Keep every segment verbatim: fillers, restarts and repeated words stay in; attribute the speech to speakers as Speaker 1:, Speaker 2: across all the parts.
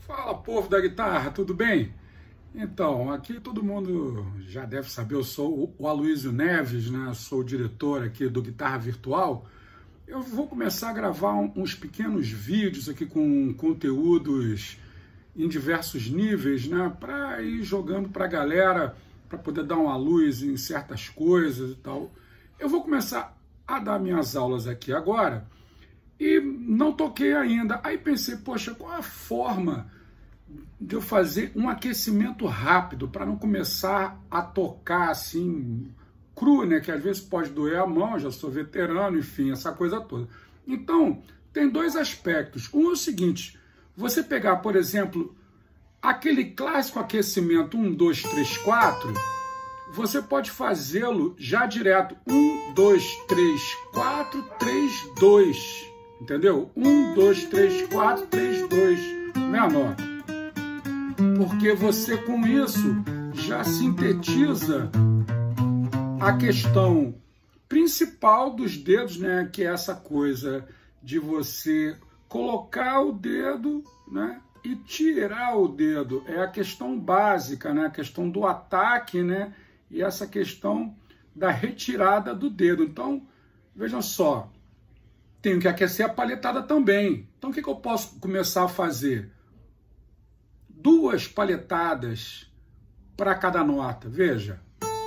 Speaker 1: Fala, povo da guitarra, tudo bem? Então, aqui todo mundo já deve saber, eu sou o Aloysio Neves, né? Sou o diretor aqui do Guitarra Virtual. Eu vou começar a gravar uns pequenos vídeos aqui com conteúdos em diversos níveis, né? Para ir jogando para a galera, para poder dar uma luz em certas coisas e tal. Eu vou começar a dar minhas aulas aqui agora e não toquei ainda. Aí pensei, poxa, qual a forma de eu fazer um aquecimento rápido para não começar a tocar assim cru, né? Que às vezes pode doer a mão, já sou veterano, enfim, essa coisa toda. Então, tem dois aspectos. Um é o seguinte, você pegar, por exemplo, aquele clássico aquecimento um, dois, três, quatro, você pode fazê-lo já direto. um, dois, três, quatro, três, dois. Entendeu? um, dois, três, quatro, três, dois. Menor. Porque você, com isso, já sintetiza a questão principal dos dedos, né? Que é essa coisa de você colocar o dedo, né? E tirar o dedo. É a questão básica, né? A questão do ataque, né? E essa questão da retirada do dedo. Então, vejam só, tenho que aquecer a palhetada também. Então, o que, que eu posso começar a fazer? Duas palhetadas para cada nota, veja.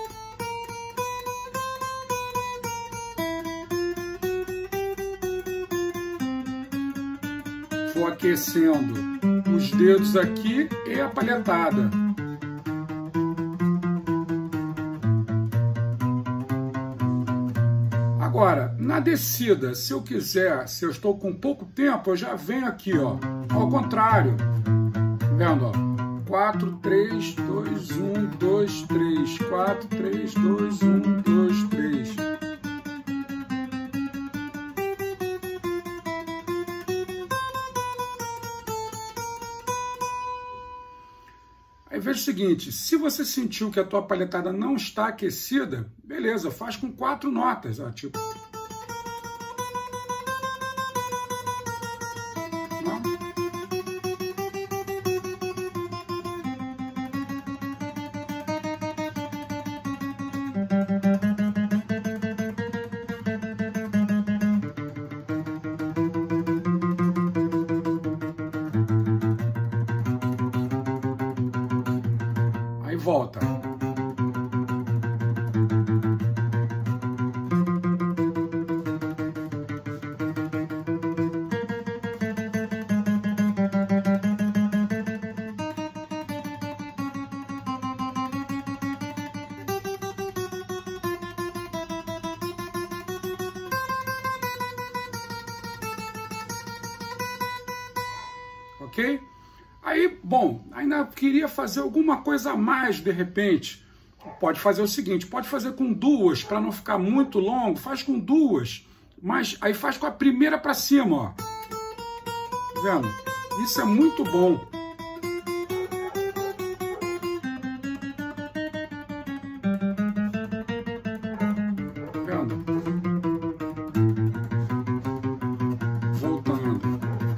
Speaker 1: Vou aquecendo os dedos aqui e a palhetada. Agora, na descida, se eu quiser, se eu estou com pouco tempo, eu já venho aqui, ó, ao contrário. Vendo, ó, quatro, três, dois, um, dois, três, quatro, três, dois, um, dois, três. Aí veja o seguinte, se você sentiu que a tua palhetada não está aquecida, beleza, faz com quatro notas, ó, tipo... Aí volta. Ok? Aí, bom, ainda queria fazer alguma coisa a mais de repente. Pode fazer o seguinte, pode fazer com duas, para não ficar muito longo, faz com duas, mas aí faz com a primeira para cima, ó. Tá vendo? Isso é muito bom. Tá vendo? Voltando.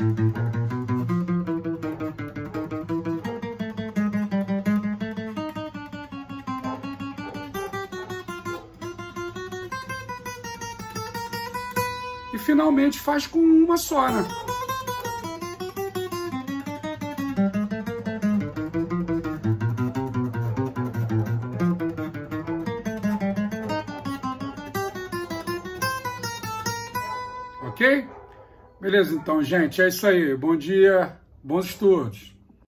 Speaker 1: E finalmente faz com uma só, né? Ok? Beleza, então, gente. É isso aí. Bom dia, bons estudos.